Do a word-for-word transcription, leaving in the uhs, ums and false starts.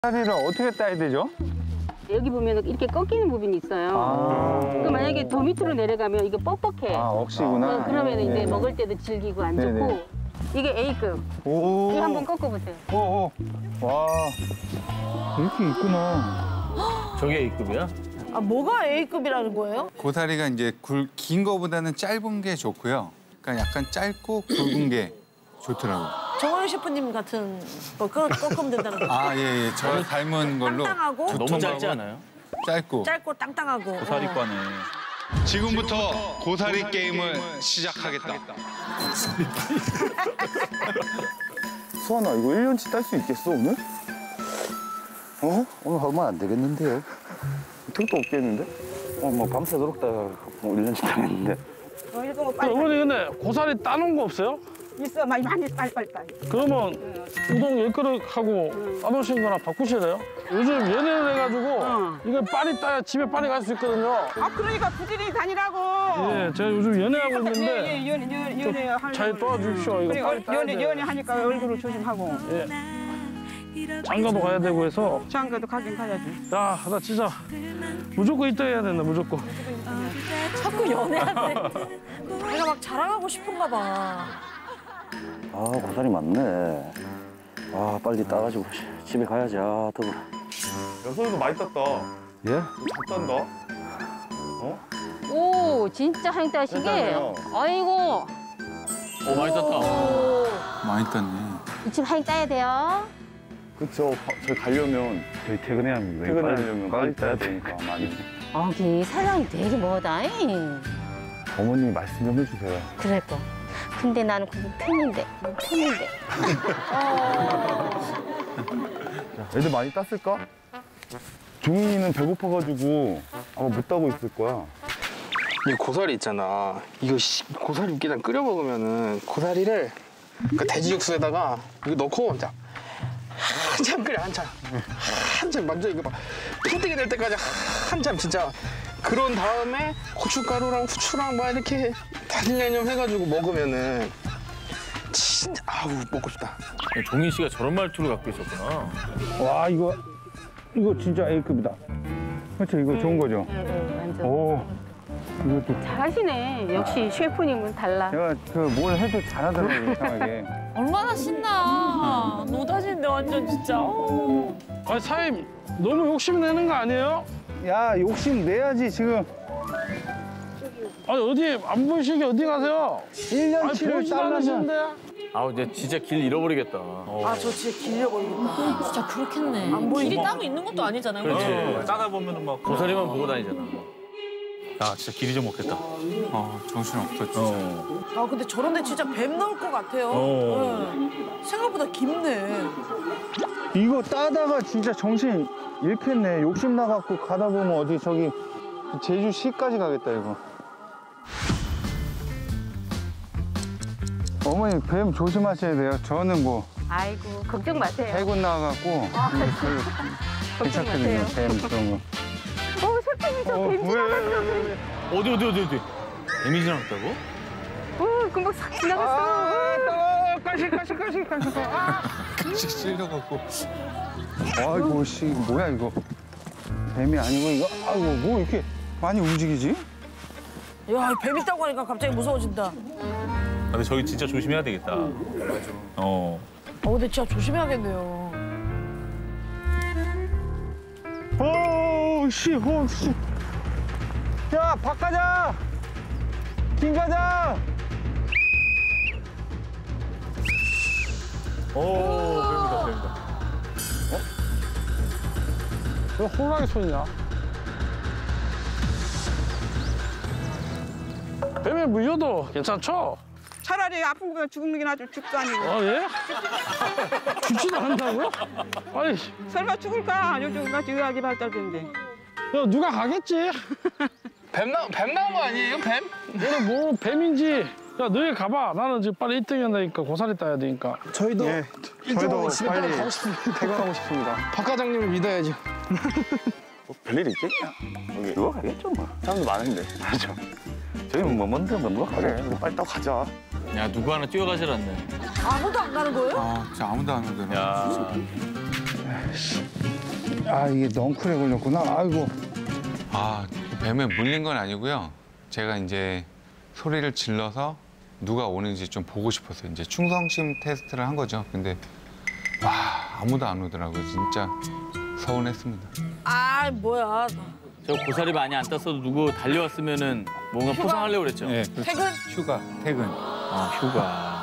고사리를 어떻게 따야 되죠? 여기 보면 이렇게 꺾이는 부분이 있어요. 아 그 만약에 더 밑으로 내려가면 이게 뻑뻑해. 아, 억시구나. 어, 그러면 이제 네네. 먹을 때도 질기고 안 네네. 좋고. 이게 A급. 오. 이거 한번 꺾어보세요. 오, 오. 와, 이렇게 있구나. 저게 A급이야? 아, 뭐가 A급이라는 거예요? 고사리가 이제 굵, 긴 거보다는 짧은 게 좋고요. 그러니까 약간 짧고 굵은 게 좋더라고요. 정호영 셰프님 같은 거 꺾- 꺾으면 된다는 거죠? 아, 예, 예. 저 닮은 걸로. 땅땅하고 너무 짧지 않아요? 짧고. 짧고 땅땅하고. 고사리과네. 지금부터 고사리 게임을 시작하겠다. 수아나, 이거 일 년치 딸 수 있겠어, 오늘? 어? 오늘 하면 안 되겠는데요? 택도 없겠는데? 어, 뭐 밤새도록 다 뭐 일 년씩 당했는데. 어, 이거 뭐 빨리 어머니 근데 고사리 따놓은 거 없어요? 있어. 많이 많이 빨리 빨리 빨리. 그러면 우동 열 그릇 하고 따놓으신 거랑 바꾸셔야 돼요. 요즘 연애를 해가지고 어. 이거 빨리 따야 집에 빨리 갈 수 있거든요. 아 그러니까 부지런히 다니라고. 예, 제가 요즘 연애하고 있는데 예, 예, 연애 연애 연애 하려고. 잘 도와주십시오. 이거 그래, 빨리 따야 연애 돼요. 연애 하니까 얼굴을 조심하고. 예. 장가도 가야 되고 해서 장가도 가긴 가야지. 야, 나 진짜 무조건 이따 해야 된다, 무조건. 자꾸 연애한테. 내가 막 자랑하고 싶은가 봐. 아, 고사리 많네. 아, 빨리 따가지고 집에 가야지. 아, 더워. 여서도 많이 땄다. 예? 잘 딴다. 오 진짜 한 따시게. 괜찮네요. 아이고. 오, 많이 땄다. 오. 많이 땄네. 이쯤 하인 따야 돼요. 그쵸. 저희 가려면, 저희 퇴근해야 합니다. 퇴근하려면 빨리 따야 되니까, 많이. 아기 사랑이 되게 뭐다잉. 어머님이 말씀 좀 해주세요. 그럴까. 근데 나는 그거 팬인데, 팬인데. 자, 애들 많이 땄을까? 종인이는 배고파가지고 아마 못 따고 있을 거야. 이 고사리 있잖아. 이거 씨, 고사리 그냥 끓여 먹으면은 고사리를 그 돼지 육수에다가 이거 넣고 자 한참 끓여 한참 한참 완전 이거 막 탱탱이 될 때까지 한참 진짜 그런 다음에 고춧가루랑 후추랑 막 이렇게 단일양념 해가지고 먹으면은 진짜 아우 먹고 싶다. 종인 씨가 저런 말투를 갖고 있었구나. 와, 이거, 이거 진짜 A급이다. 그렇죠, 이거 좋은 거죠? 응, 응, 완전. 오, 이것도. 잘하시네. 역시 셰프님은 달라. 제가 그 뭘 해도 잘하더라고요, 이상하게. 얼마나 신나. 노다진데 완전 진짜. 어. 아니, 사장님, 너무 욕심 내는 거 아니에요? 야, 욕심 내야지, 지금. 아니, 어디, 안 보이시게 어디 가세요? 일 아니, 년치를 보이지도 따려면. 않으시는데. 아우, 이제 진짜 길 잃어버리겠다. 아, 저 진짜 길려버리겠다. 진짜 그렇겠네. 안 보이고. 길이 따로 있는 것도 아니잖아요. 그렇지. 따다 보면은 막 고사리만 보고 다니잖아. 야, 진짜 길 잊어먹겠다. 어, 정신없다, 진짜. 어. 아, 근데 저런데 진짜 뱀 나올 것 같아요. 어. 네. 생각보다 깊네. 이거 따다가 진짜 정신 잃겠네. 욕심 나갖고 가다 보면 어디 저기 제주시까지 가겠다, 이거. 어머니, 뱀 조심하셔야 돼요. 저는 뭐 아이고 걱정 마세요. 해군 나와갖고 별로 걱정 괜찮거든요, 마세요. 뱀 그런 거. 어 셰프님 저 어, 뱀 왜, 왜, 지나갔어. 왜, 왜, 왜. 어디, 어디, 어디, 어디? 뱀이 지나갔다고? 어 금방 싹 지나갔어. 아, 가시, 가시, 가시, 가시. 아. 씩 찔려갖고. 아이고, 씨, 뭐야, 이거. 뱀이 아니고, 이거. 아이고, 뭐 이렇게 많이 움직이지? 야, 뱀 있다고 하니까 갑자기 무서워진다. 아, 근데 저기 진짜 조심해야 되겠다. 맞아. 어. 어, 근데 진짜 조심해야겠네요. 오, 씨, 오, 씨. 야, 박 가자! 김 가자! 오, 뱀이다, 뱀이다. 왜 호랑이 손이냐? 뱀에 물려도 괜찮죠? 차라리 아픈 거면 죽는 게 낫지 죽도 아니고. 아, 예? 죽지도 않는다고요? 아니, 설마 죽을까? 요즘 같이 의학이 발달된데. 야, 누가 가겠지? 뱀 나, 뱀 나온 거 아니에요? 뱀? 얘는 뭐 뱀인지. 야, 너희 가봐. 나는 지금 빨리 일 등 해야 되니까 고사리 따야 되니까. 저희도 예, 저희도 빨리 퇴근하고 싶습니다. 박 과장님을 믿어야지. 뭐 별일 있겠냐? 여기 누가 가겠죠, 뭐. 사람도 많은데. 맞아. 저희는 뭐 뭔데, 뭐 누가 가게. 빨리 따고 가자. 야, 누구 하나 뛰어가질 않네. 아무도 안 가는 거예요? 아, 진짜 아무도 안 오더라. 야. 아 이게 넝쿨에 걸렸구나. 아이고. 아, 뱀에 물린 건 아니고요. 제가 이제 소리를 질러서 누가 오는지 좀 보고 싶어서 이제 충성심 테스트를 한 거죠. 근데 와, 아무도 안 오더라고요. 진짜 서운했습니다. 아 뭐야. 저 고사리 많이 안 땄어도 누구 달려왔으면은 뭔가 포상하려고 그랬죠. 네, 퇴근? 휴가, 퇴근. 아, 휴가.